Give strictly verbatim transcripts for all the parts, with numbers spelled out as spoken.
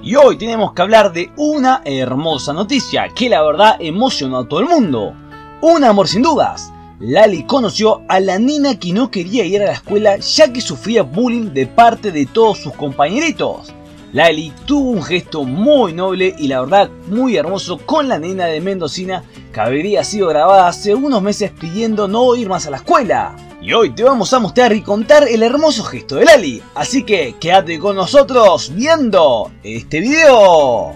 Y hoy tenemos que hablar de una hermosa noticia que la verdad emocionó a todo el mundo. Un amor sin dudas. Lali conoció a la nena que no quería ir a la escuela ya que sufría bullying de parte de todos sus compañeritos. Lali tuvo un gesto muy noble y la verdad muy hermoso con la nena de Mendocina que habría sido grabada hace unos meses pidiendo no ir más a la escuela. Y hoy te vamos a mostrar y contar el hermoso gesto de Lali, así que quédate con nosotros viendo este video.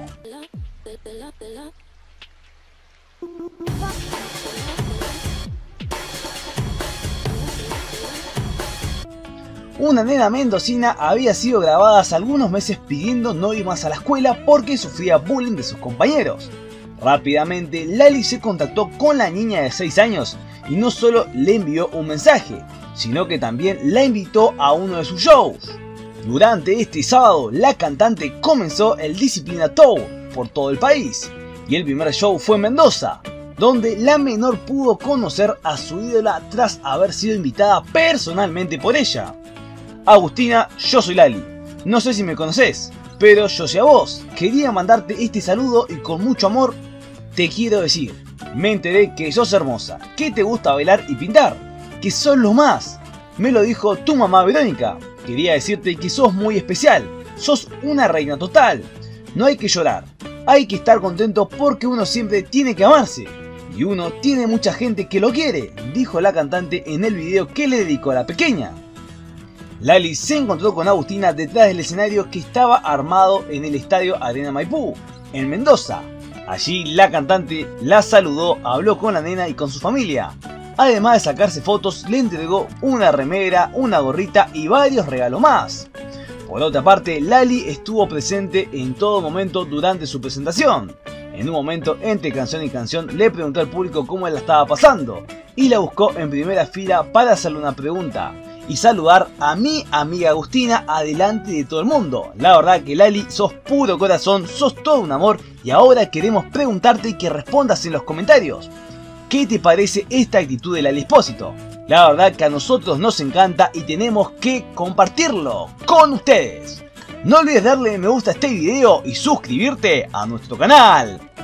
Una nena mendocina había sido grabada hace algunos meses pidiendo no ir más a la escuela porque sufría bullying de sus compañeros. Rápidamente Lali se contactó con la niña de seis años y no solo le envió un mensaje, sino que también la invitó a uno de sus shows. Durante este sábado la cantante comenzó el Disciplina Tour por todo el país y el primer show fue en Mendoza, donde la menor pudo conocer a su ídola tras haber sido invitada personalmente por ella. Agustina, yo soy Lali, no sé si me conoces, pero yo sé a vos. Quería mandarte este saludo y con mucho amor te quiero decir, me enteré que sos hermosa, que te gusta bailar y pintar, que sos lo más. Me lo dijo tu mamá Verónica. Quería decirte que sos muy especial, sos una reina total. No hay que llorar, hay que estar contento porque uno siempre tiene que amarse. Y uno tiene mucha gente que lo quiere, dijo la cantante en el video que le dedicó a la pequeña. Lali se encontró con Agustina detrás del escenario que estaba armado en el estadio Arena Maipú, en Mendoza. Allí la cantante la saludó, habló con la nena y con su familia. Además de sacarse fotos, le entregó una remera, una gorrita y varios regalos más. Por otra parte, Lali estuvo presente en todo momento durante su presentación. En un momento entre canción y canción le preguntó al público cómo la estaba pasando y la buscó en primera fila para hacerle una pregunta y saludar a mi amiga Agustina adelante de todo el mundo. La verdad que Lali, sos puro corazón, sos todo un amor y ahora queremos preguntarte y que respondas en los comentarios. ¿Qué te parece esta actitud de Lali Espósito? La verdad que a nosotros nos encanta y tenemos que compartirlo con ustedes. No olvides darle me gusta a este video y suscribirte a nuestro canal.